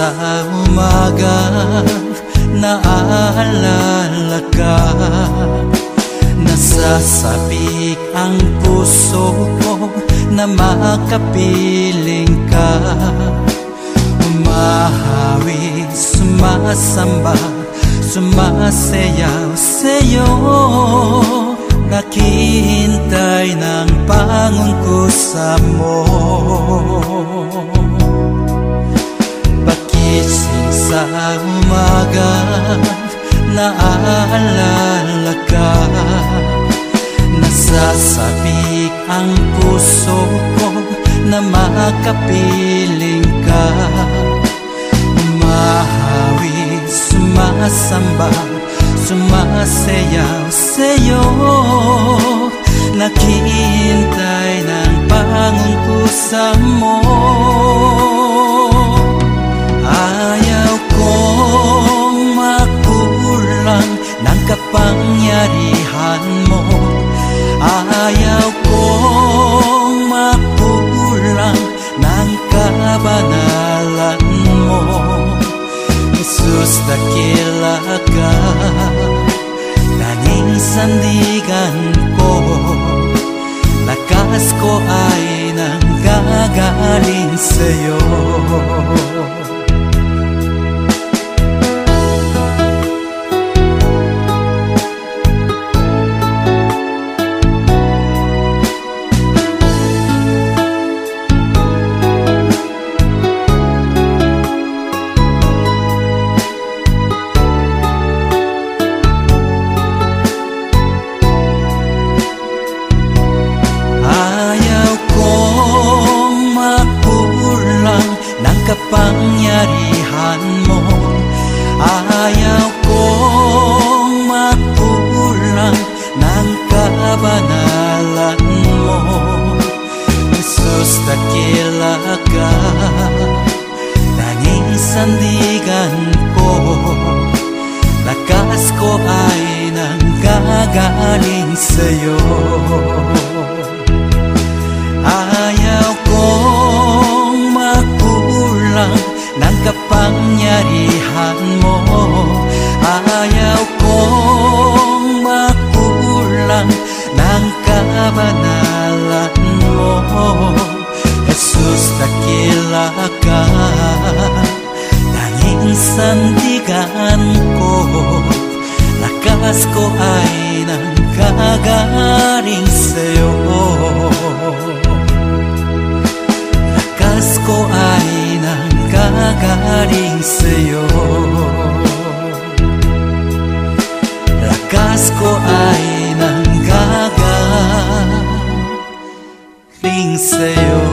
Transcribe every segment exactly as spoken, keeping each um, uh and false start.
sa umaga naalala ka. Nasasabik ang puso ko na makapiling ka. Umahawi, sumasamba, sumasayaw sa'yo. Naghihintay ng pangungkusa mo. Pagising sa umaga naalala ka. Nasasabik ang puso ko na makapiling ka. Umahawi, sumasamba, sumasayaw sa'yo. Naghihintay ng pangungkusa mo. Ayaw kong makulang ng kapangyarihan mo. Ayaw kong makulang ng kabanalan mo. Jesus, dakila ka, tanging sandigan ko. Lakas ko ay nanggagaling sa'yo. Kapangyarihan mo. Ayaw kong makulang ng kabanalan mo. Jesus, dakila ka, tanging sandigan ko. Lakas ko ay nanggagaling sa'yo. Ayaw kong makulang ng kapangyarihan mo. Ayaw kong makulang ng kabanalan mo. Jesus, dakila ka, tanging sandigan ko. Lakas ko ay nanggagaling sa'yo. Lakas ko ay nanggagaling sa'yo. Lakas ko ay nanggagaling sa'yo.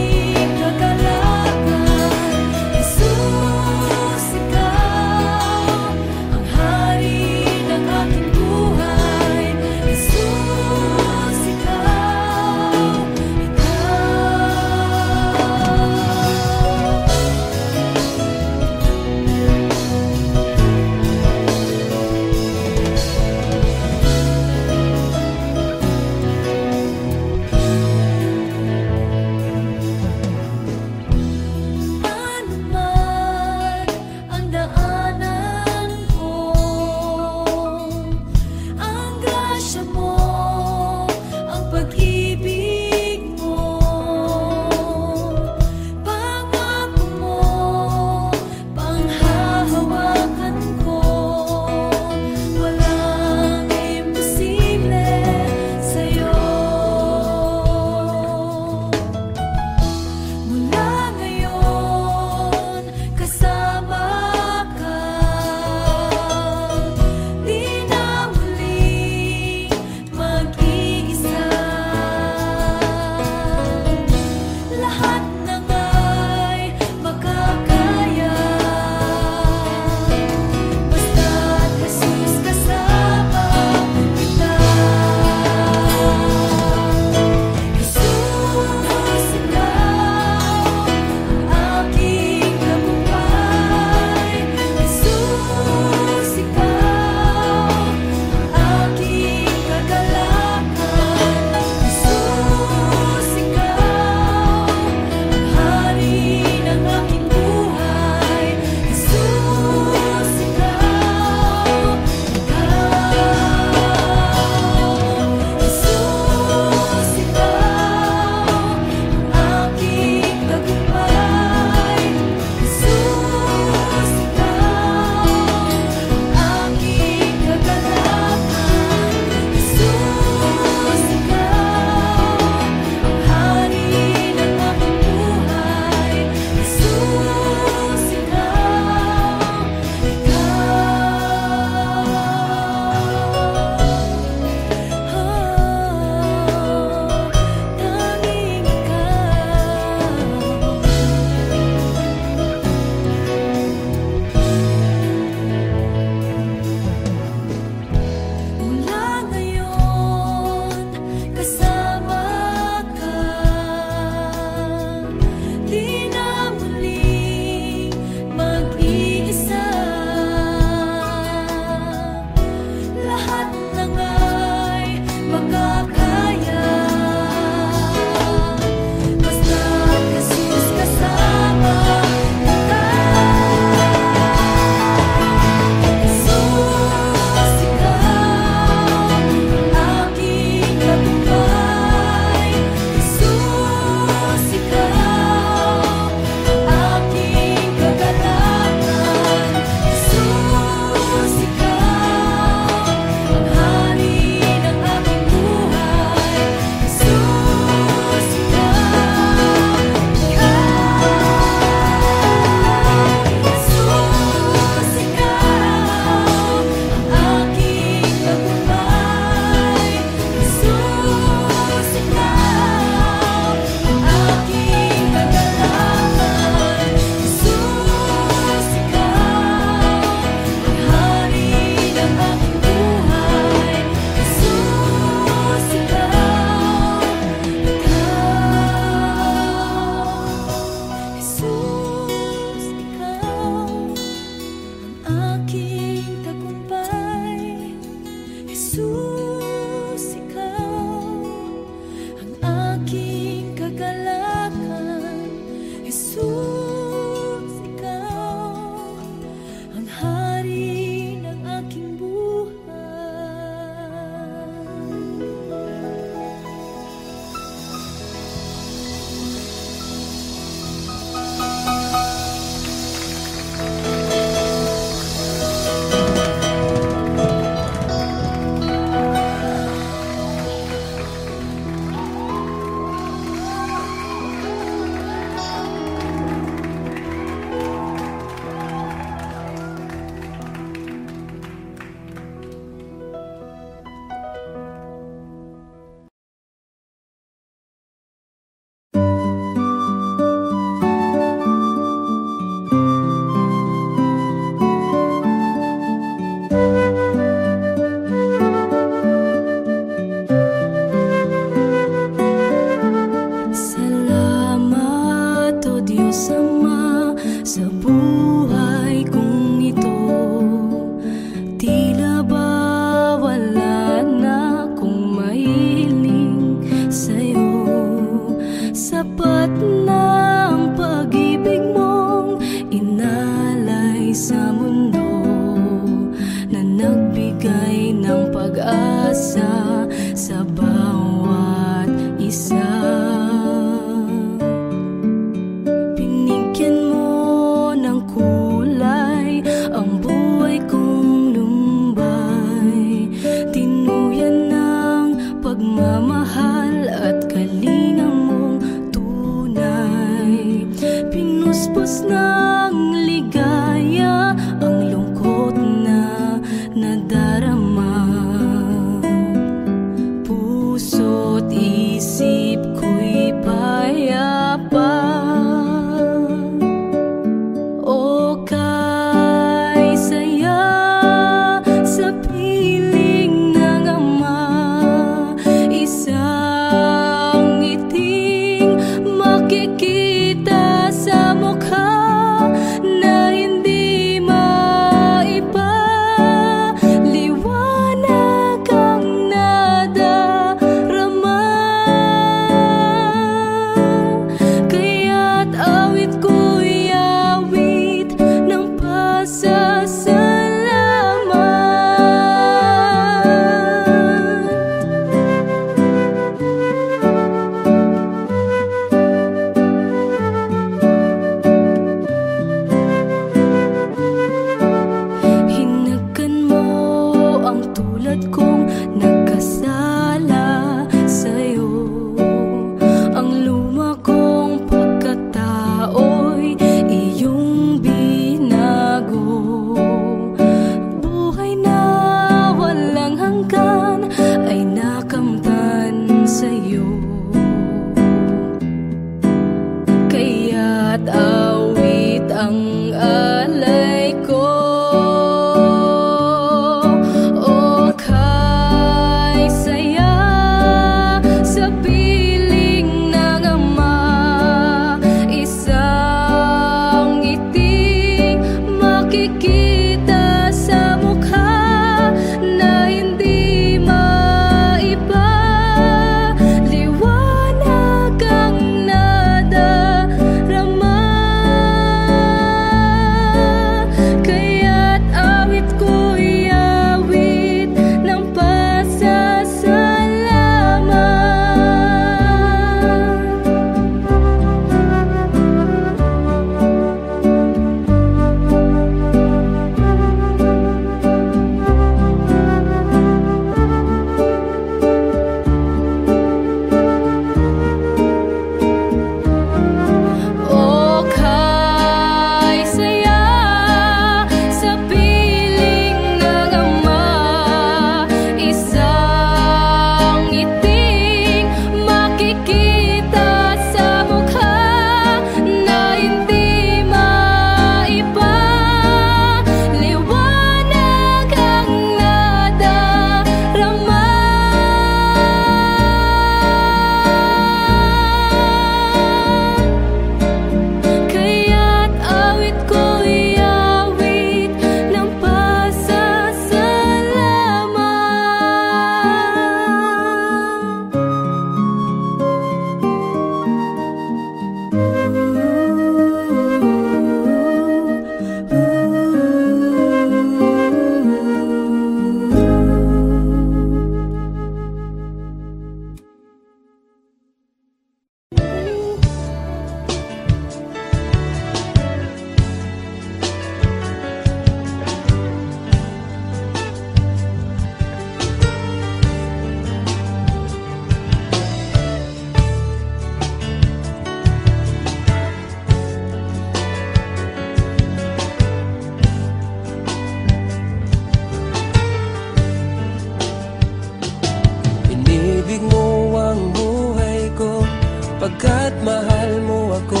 pagkat mahal mo ako.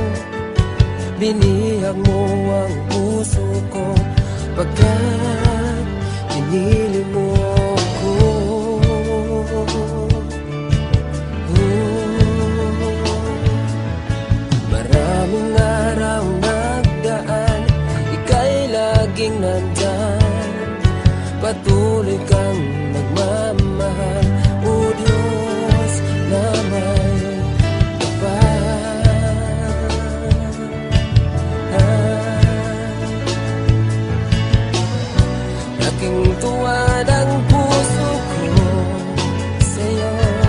Binihag mo ang puso ko, pagkat pinili mo ako. Maraming araw nagdaan, ika'y laging nandyan. Patuloy kang nagmamahal, o Diyos na may kapal. Laking tuwa ng puso ko sa'yo,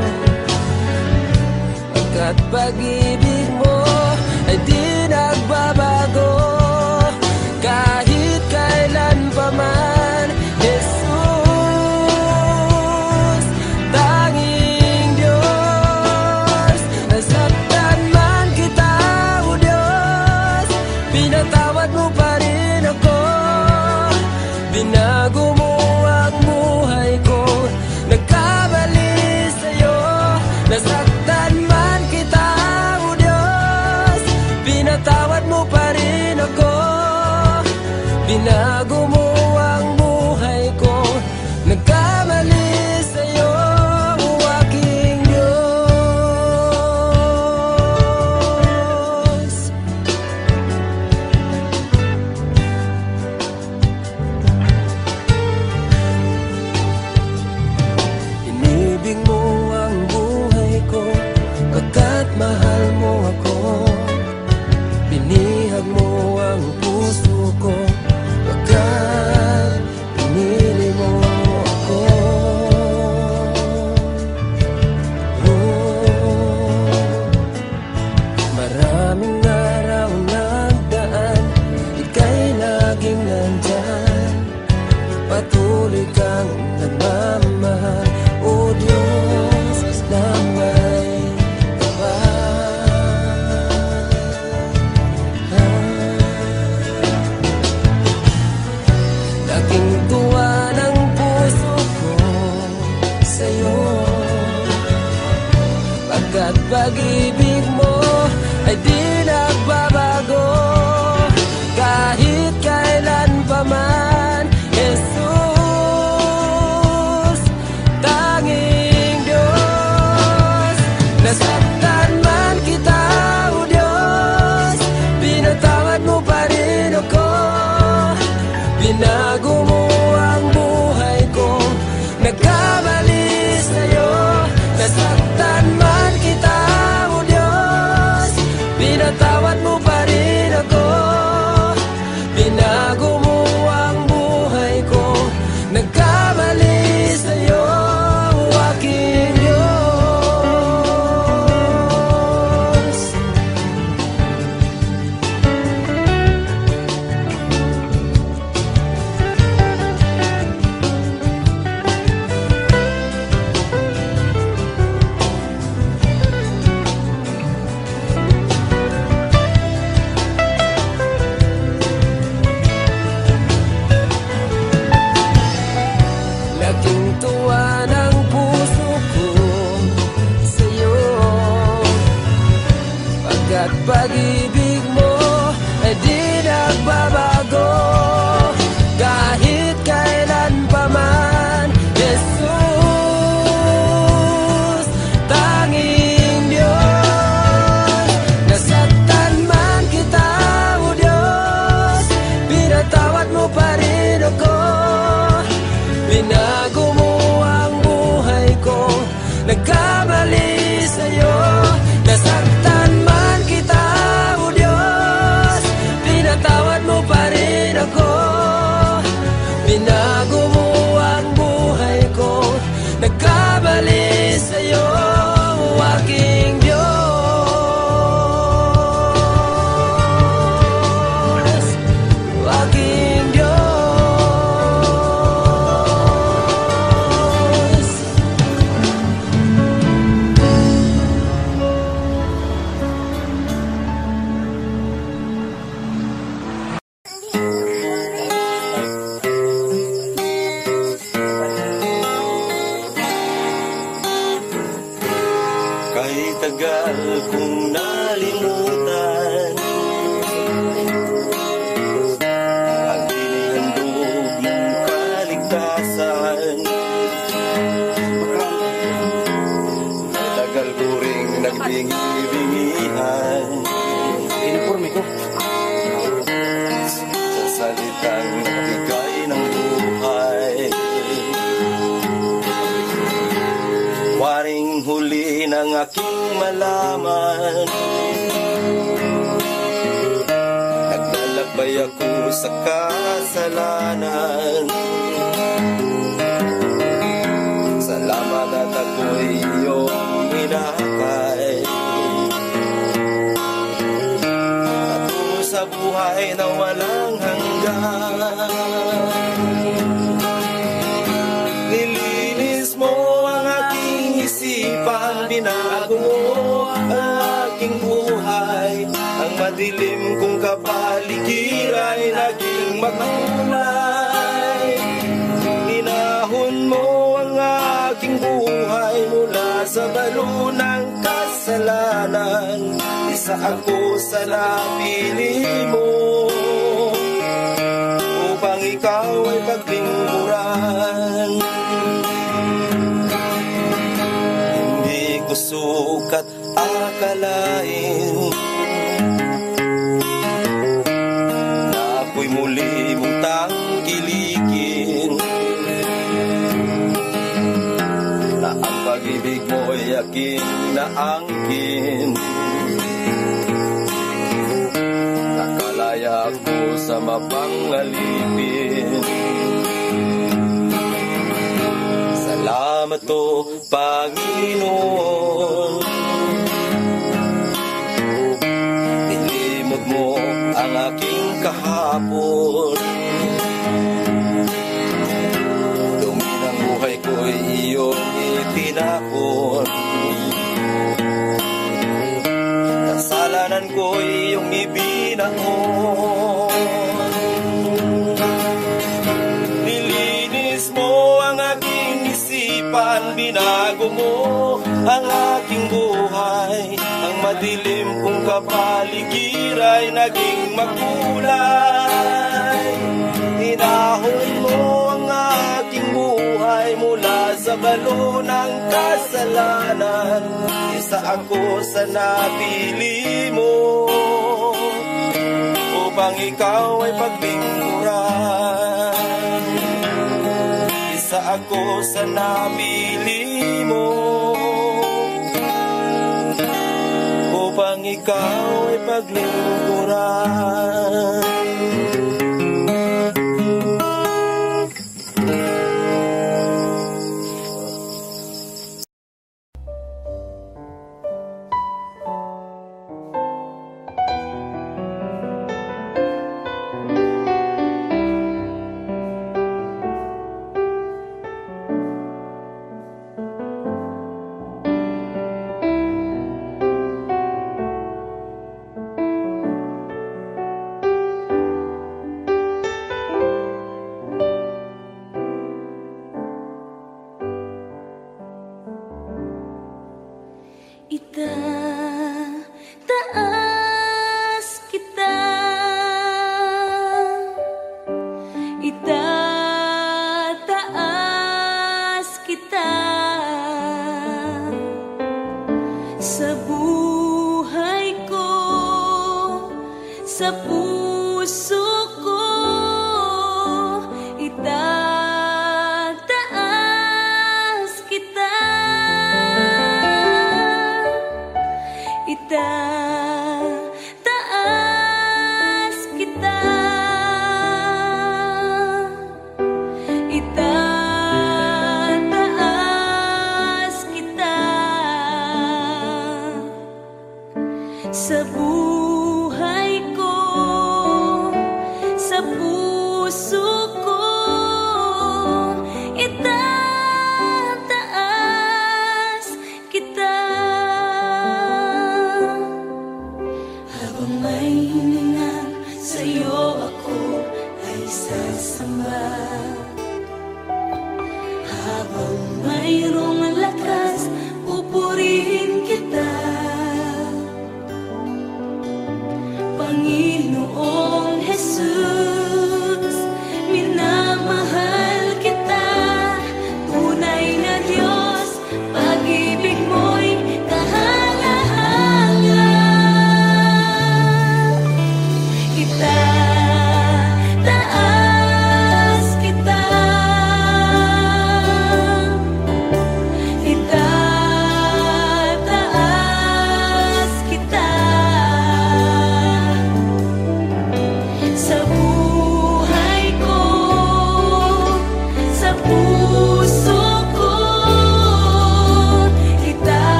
pagkat pag-ibig mo ay di nagbabago kahit kailan pa man. Jesus, tanging Diyos, nasaktan man kita, o Diyos, pinatawad mo pa rin ako. Binago mo ang buhay ko, nagkamali sa'yo. Nasaktan man kita, o Diyos, pinatawad mo pa rin ako. Binago mo ang buhay ko, nagkamali sa'yo, o aking Diyos. Inibig mo ang buhay ko, pagkat mahal mo ako. Binihag mo ang puso ko, pagkat pinili mo ako. Oh, maraming araw nagdaan, ika'y laging nandyan. Patuloy kang nagmamahal, o Diyos na may kapal. Laking tuwa ng puso ko sa'yo, pagkat pag-ibig mo ay di nagbabago kahit kailan pa man. Jesus, tanging Diyos, nasaktan man kita, o Diyos, pinatawad mo pa rin ako. Binago mo ang buhay ko, nagkamali sa'yo. Nasaktan man kita, o Diyos, pinatawad mo pa rin ako. Binago mo ang buhay ko, nagkamali sa'yo, o aking Diyos. Laking tuwa ng puso ko sa'yo, pagkat pag-ibig mo ay di nagbabago kahit kailan pa man. Jesus, tanging Diyos, nasaktan man kita, o Diyos, pinatawad mo pa rin ako. Binago mo ang buhay ko, nagkamali sa'yo. Nasaktan man kita, o tagal kong nalimutan ang inihandog mong kaligtasan. Tagal ko ring nagbingi-bingihan Uniforme ko. sa salitang nagbigay ng buhay. Waring huli ng aking malaman, naglalakbay ako sa kasalanan. Salamat at ako'y iyong inakay, patungo sa buhay na walang hanggan. Nilinis mo ang aking isipan, binago mo ang aking buhay. Ang madilim kong kapaligiran ay naging makulay. Inahon mo ang aking buhay mula sa balo ng kasalanan. Isa ako sa napili mo upang ikaw ay paglingkuran. Hindi ko sukat akalain na ako'y muli mong tangkilikin, na ang pag-ibig mo'y aking naangkin. Nakalaya ako sa mapangalipin. Salamat o Panginoon, nilimot mo ang aking kahapon. Dumi ng buhay ko'y iyong itinapon. Kasalanan ko'y iyong ibinangon. Nilinis mo ang aking isipan, binago mo ang aking buhay. Ang madilim kong kapaligiran ay naging makulay. Inahon mo ang aking buhay mula sa balo ng kasalanan. Isa ako sa napili mo upang ikaw ay paglingkuran. Isa ako sa napili mo upang ikaw ay paglingkuran. Itataas kita, itataas kita sa buhay ko, sa puso ko. Itataas kita, itataas kita, itataas kita sa buhay ko, sa puso ko. Itataas kita. Habang may hininga sa'yo ako ay sasamba. Habang mayroong lakas pupurihin kita.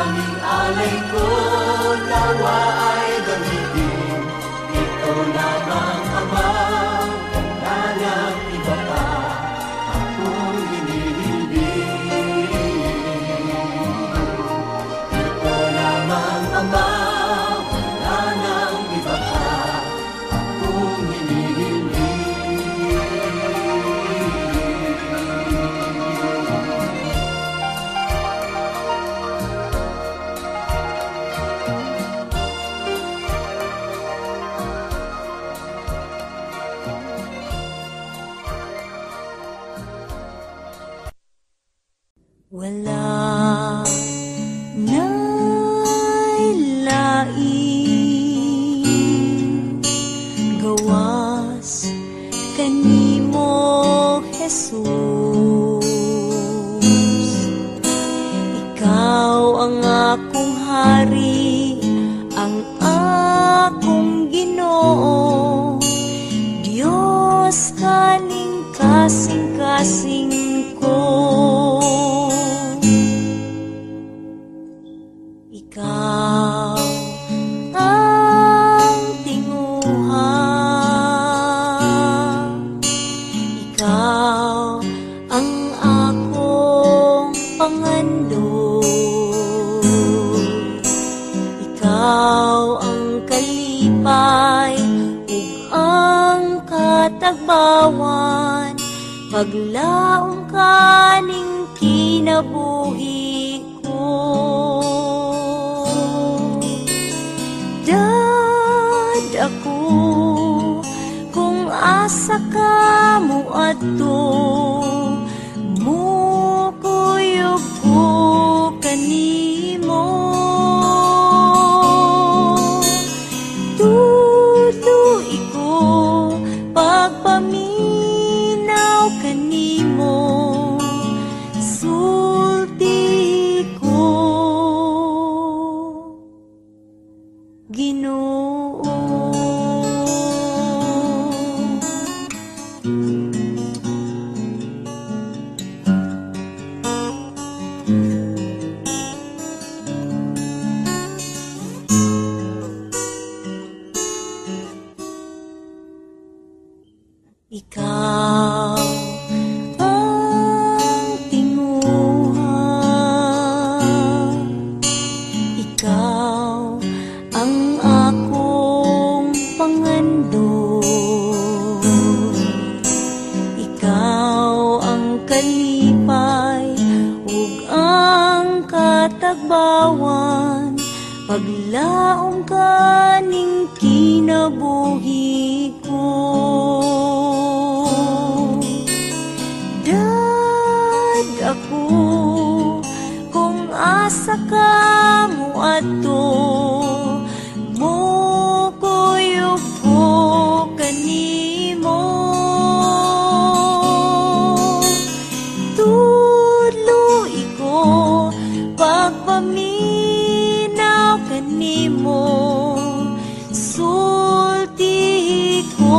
tanging alay ko nawa ay gamitin. Ito lamang Ama, wala nang iba pa akong hinihilin. Ito lamang Ama, wala nang iba pa akong hinihilin. Wala nailain gawas kanimo Jesus. Ikaw ang akong hari, ang akong Ginoo, Diyos kaning kasing-kasing ko. Ikaw ang tinguha, ikaw ang akong pangandod, ikaw ang kalipay ug ang katagbawan, paglaom kaning kinabuhi ko. Dad ako kung asa ka mo adto, mukuyog ko kanimo. Tuloy ko pagpaminaw kanimo, sulti ko Ginoo. Ikaw ang tinguha, ikaw ang akong pangandod, ikaw ang kalipay ug ang katagbawan, paglaom kaning kinabuhi ko. Dad ako kung asa ka mo adto, mukuyog ko kanimo. Tuloy ko pagpaminaw kanimo, sulti ko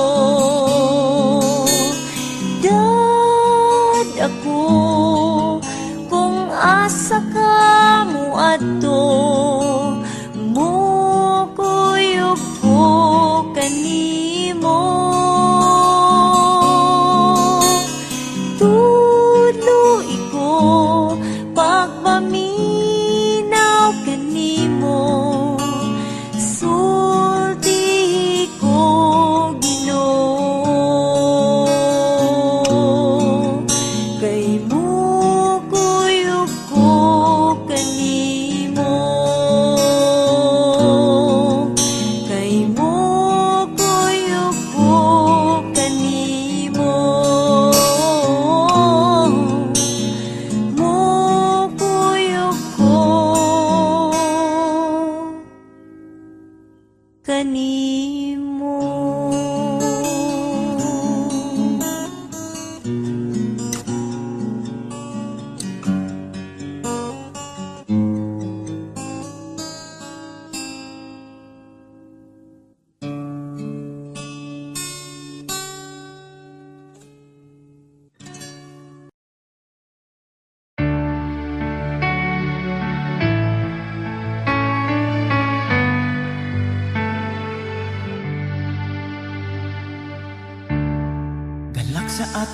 Ginoo. Dad ako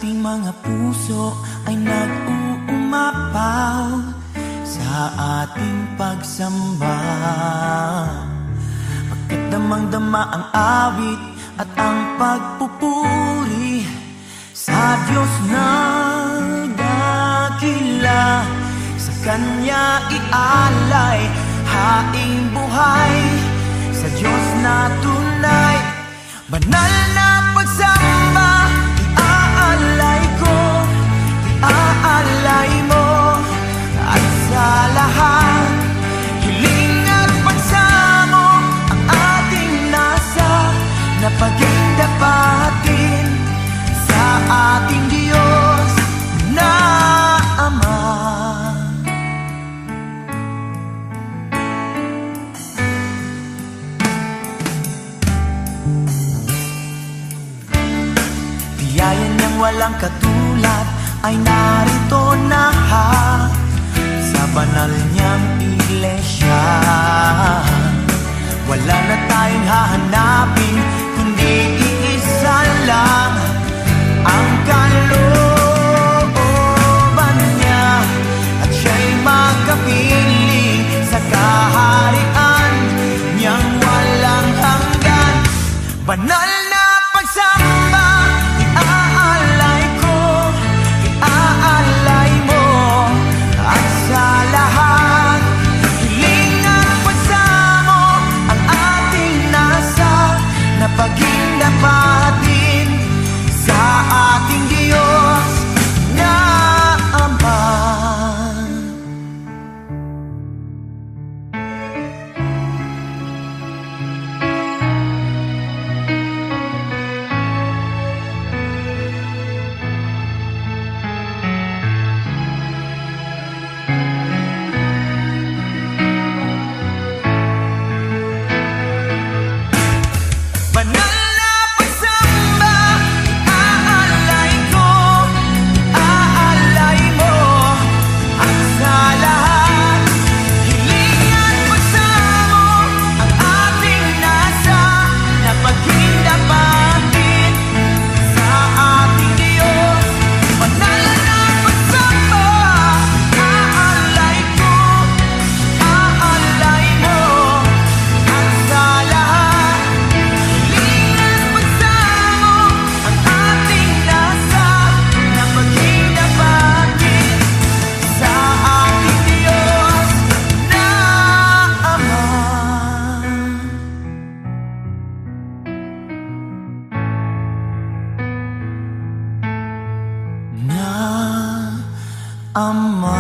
ating mga puso ay nag-uumapaw sa ating pagsamba. Pagkat damang-dama ang awit at ang pagpupuri sa Diyos na dakila. Sa Kanya ialay haing buhay, sa Diyos na tunay. Banal na pagsamba, iaalay ko, iaalay mo. At sa lahat, hiling at pagsamo ang ating nasa napagdapatin sa ating Diyos na Ama. Biyaya niyang walang katulad ay narito na sa banal niyang iglesia. Wala na tayong hahanapin kundi iisa lang ang kalooban niya, at siya'y magkapiling sa kaharian niyang walang hanggan. Banal na pagsamba, iaalay ko, iaalay mo. At sa lahat, hiling at pagsamo ang ating nasa napagdapatin sa ating Diyos na Ama. Banal na pagsamba, iaalay ko, iaalay mo. At sa lahat, hiling at pagsamo ang ating nasa napagdapatin sa ating Diyos. Banal na pagsamba, iaalay ko, iaalay mo. At sa lahat, hiling at pagsamo ang ating nasa napagdapatin sa ating Diyos na Ama. Na Ama.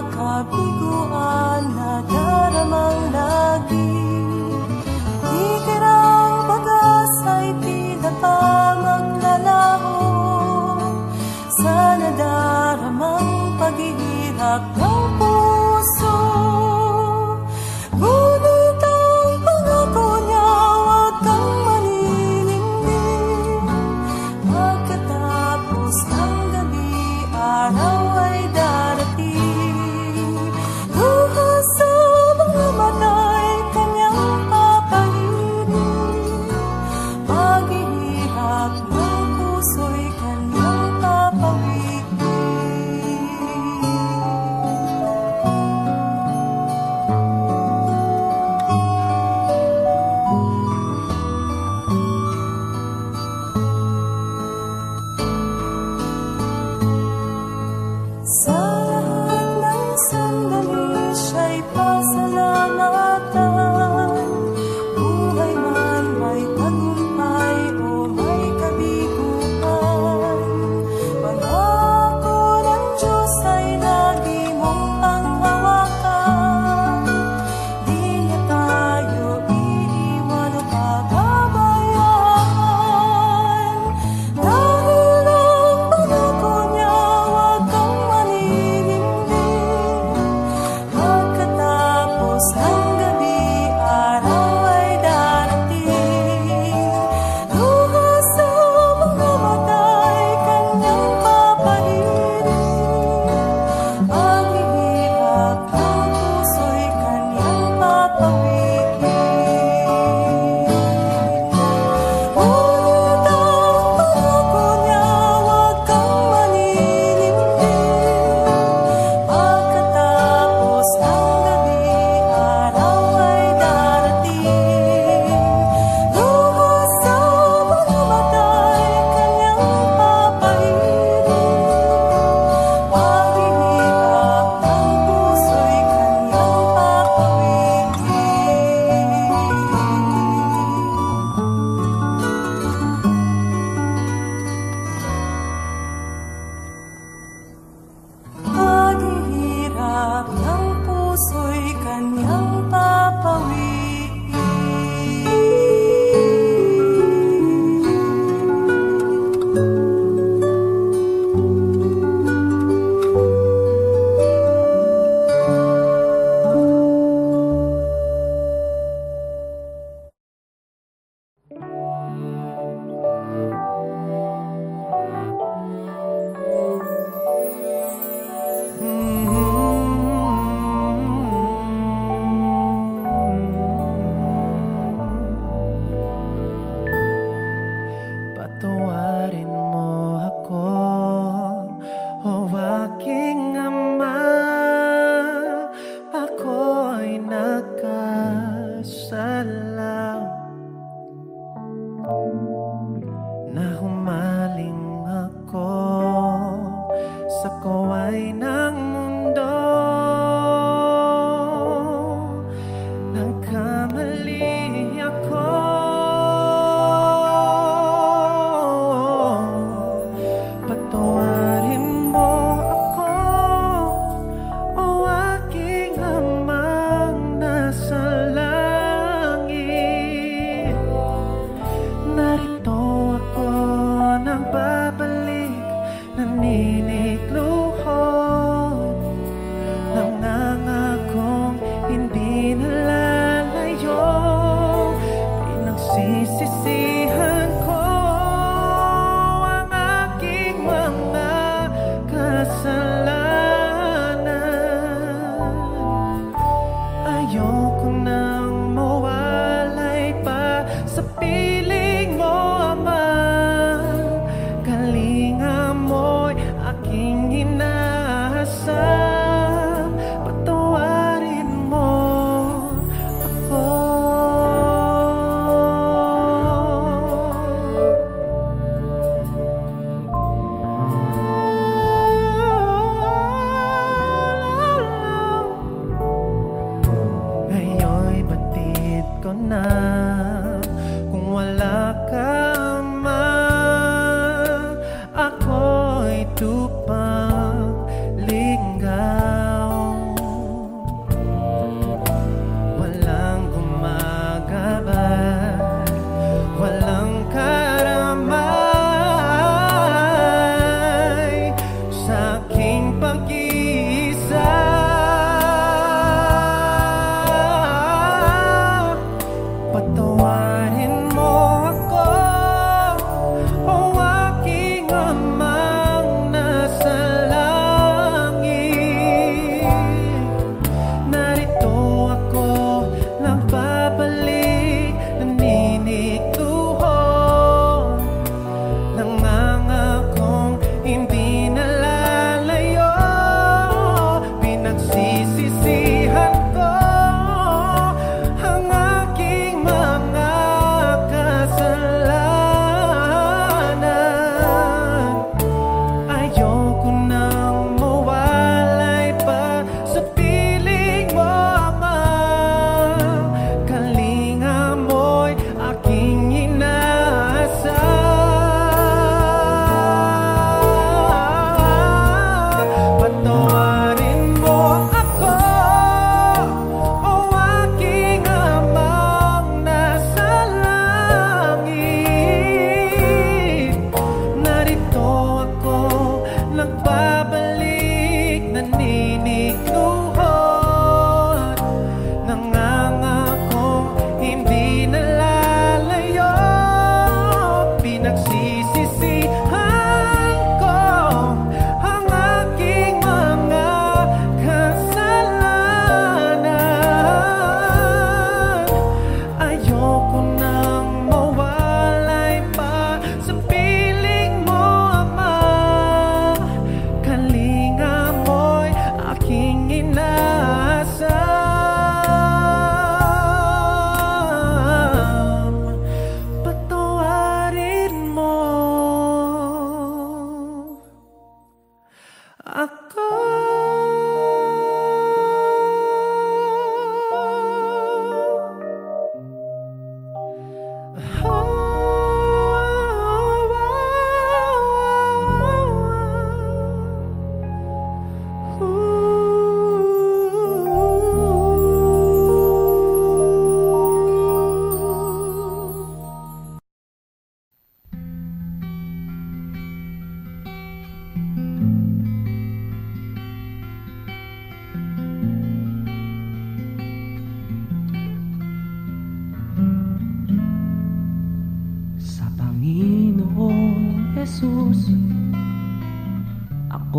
kabiguan na daramang lagi. Ikirang bagas ay tila pa maglalaho sa nadaramang paghihirap ng puso. Ngunit ang pangako niya, huwag kang maninindig. Pagkatapos ng gabi, araw ay darating. Luha sa mga mata'y kanyang papahirin. Paghihirap ng puso'y kanyang papawiin.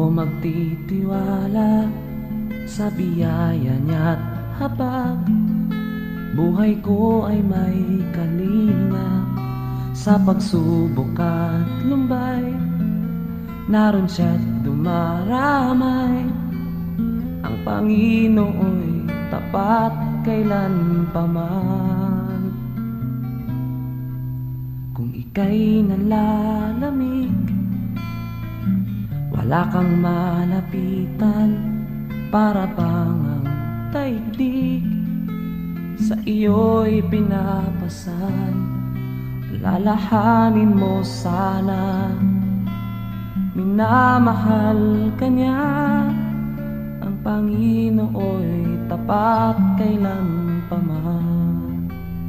magtitiwala sa biyaya niya't habag buhay ko ay may kalinga. Sa pagsubok at lumbay, naroon siya't dumaramay. Ang Panginoo'y tapat kailan pa man. Kung ika'y nalalamig, wala kang malapitan, para bang ang daigdig sa iyo'y pinapasan. Lalahanin mo sana, minamahal ka niya. Ang Panginoo'y tapat kailan pa man.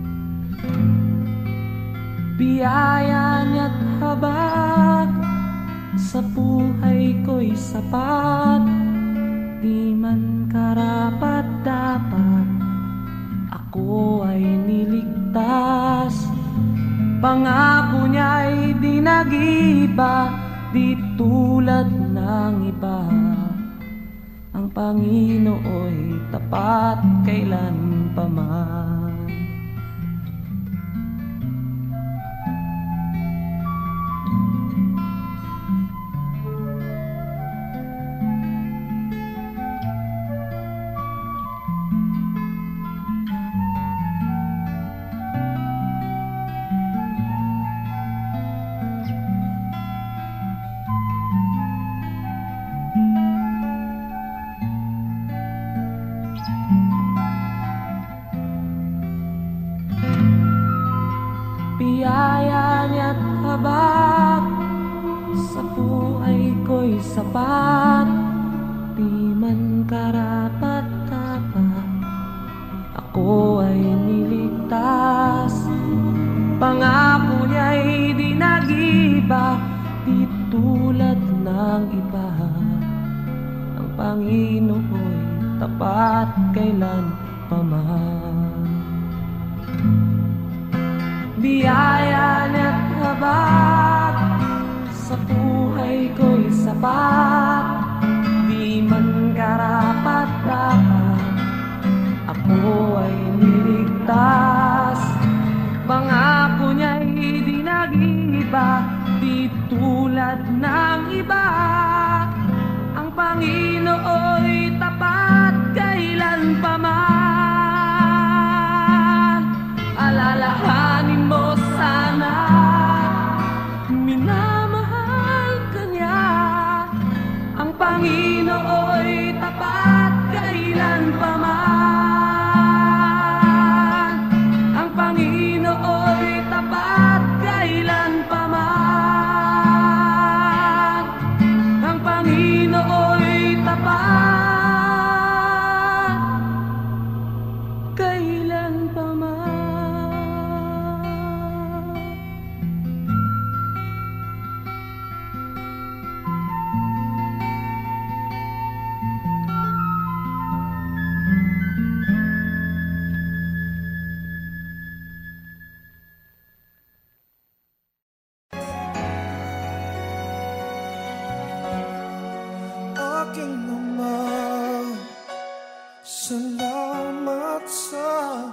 Biyaya niya't habag sa buhay ko'y sapat. Di man karapat dapat ako ay niligtas. Pangako niya'y di nag-iba, di tulad ng iba. Ang Panginoo'y tapat kailan pa man. Biyaya niya't habag sa buhay ko'y sapat. Di man karapat dapat ako ay niligtas. Pangako niya'y di nag-iba, di tulad ng iba. Ang Panginoo'y tapat kailan pa man. Biyaya niya't habag sa buhay ko'y sapat. Di man karapat dapat ako ay niligtas. Pangako niya'y di nag-iba, di tulad ng iba. Ang Panginoo'y tapat kailan pa man. Alalahanin mo sana, minamahal ka niya. Ang Panginoo'y tapat kailan pa man. Ang Panginoo'y tapat kailan pa man. Ang Panginoo'y tapat kailan pa man. Aking Ama, salamat sa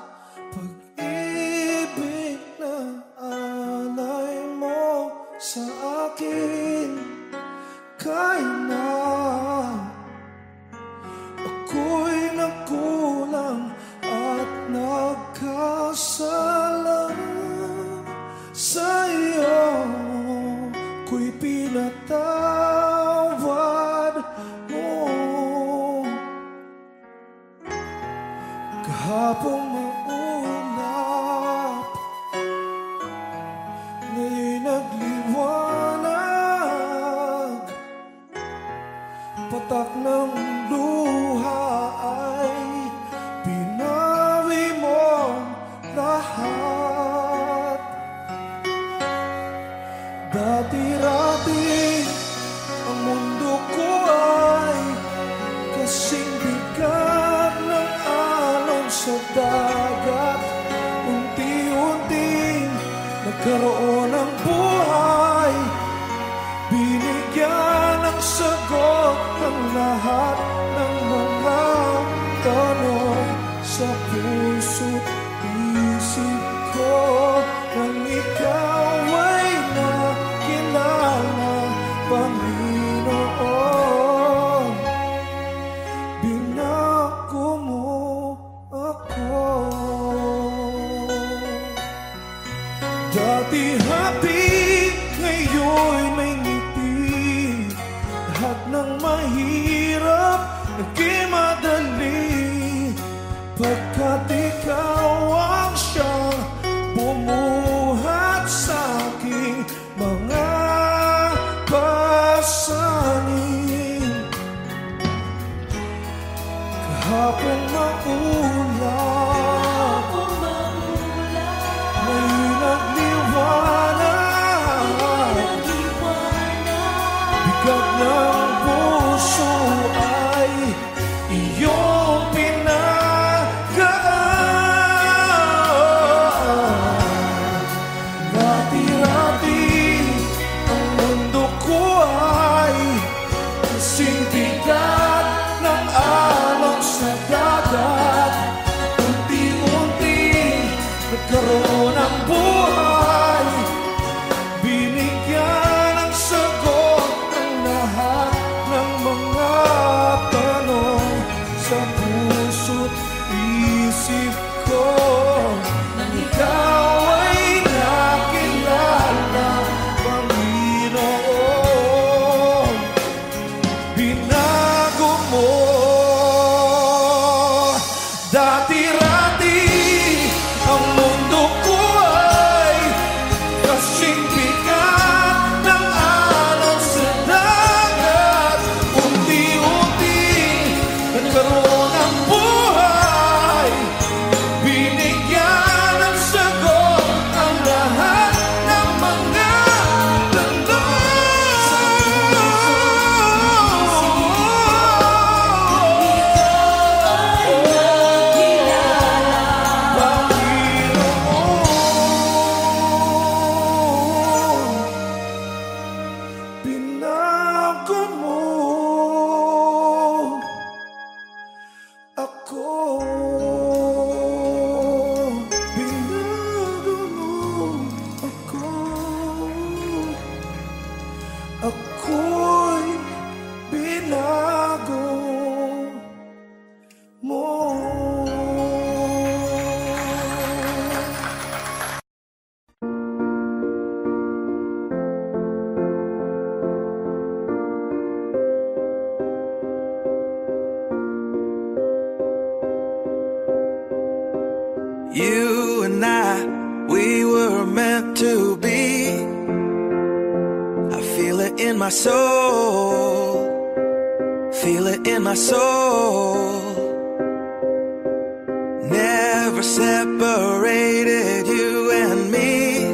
pag-ibig na alay mo sa akin. Kahit na ako'y nagkulang at nagkasala, sa iyo ko'y pinatawad mo. Kahapong maulap, ngayon'y nagliwanag. Patak ng luha ay pinawi mo lahat. Dati-rati ang mundo ko ay kasing bigat ng alon sa dagat. Unti-unting nagkaroon ng buhay, binigyan ng sagot sa puso't isip ko nang ikaw ay nakilala, Panginoon. Binago mo ako. Dati happy, ngayon'y may ngiti. Lahat ng mahirap naging madali, pagkat ikaw ang siyang bumuhat sa aking mga pasanin. Kahapon maulan, may nagliwanag, bigat ng puso ay iyong pinagaan. Dati-dati ang mundo ko ay kasing bigat ng alon sa dagat. Unti-unti nagkaroon ng buhay, binigyan ng sagot ang lahat ng mga tanong sa puso't isip ko. Nang ikaw ay nakilala, Panginoon, binago mo. Dati-dati ang mundo ko ay kasing bigat ng alon sa dagat. Unti-unti nagkaroon ng buhay, binigyan ng sagot ang lahat ng mga binago mo ako. Binago mo ako. Ako'y binago mo. You and I, we were meant to be. I feel it in my soul, feel it in my soul. Never separated, you and me.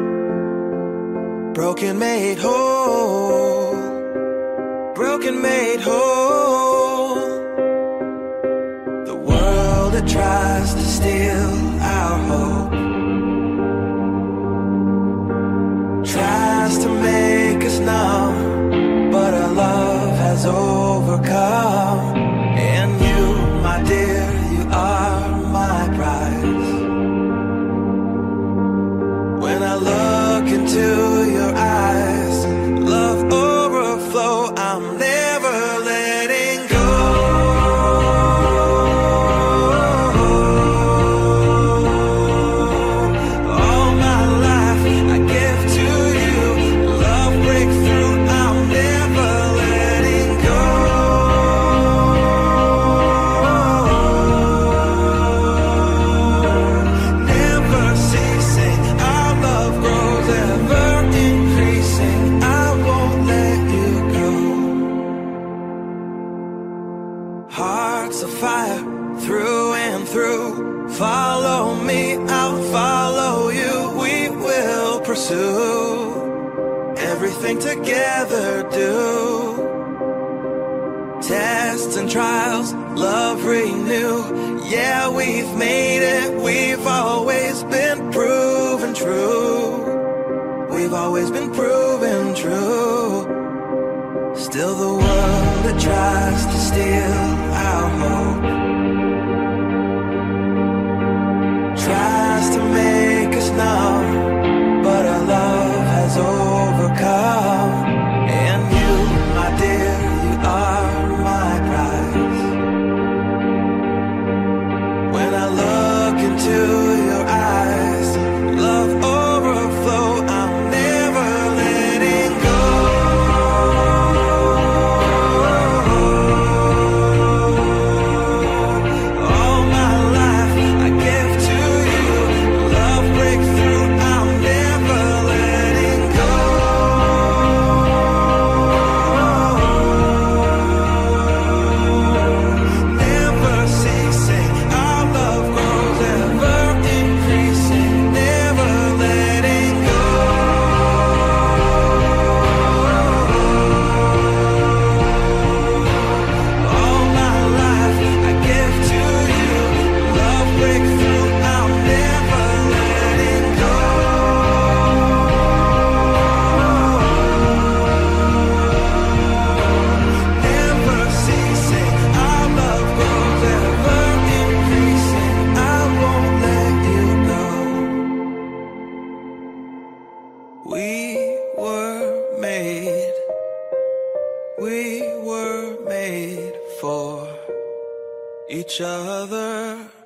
Broken made whole, broken made whole. The world that tries to steal our hope tries to make us numb, but our love has overcome. And you, my dear, you are my prize. When I look into your eyes, love overflow, I'm never letting go. All my life I give to you, love breakthrough, I'm never letting go. Never ceasing, our love grows, ever increasing, I won't let you go. Hearts of fire, through and through. Follow me, I'll follow you. We will pursue everything together, do. Tests and trials, love renew. Yeah, we've made it, we've always been proven true. We've always been proven true. Still the world that tries to steal our hope each other.